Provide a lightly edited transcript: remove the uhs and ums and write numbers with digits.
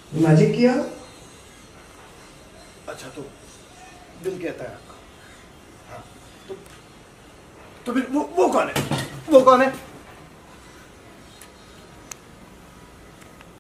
Magic किया। अच्छा तो दिल कहता है आपका। हाँ तो फिर वो कौन है? वो कौन है?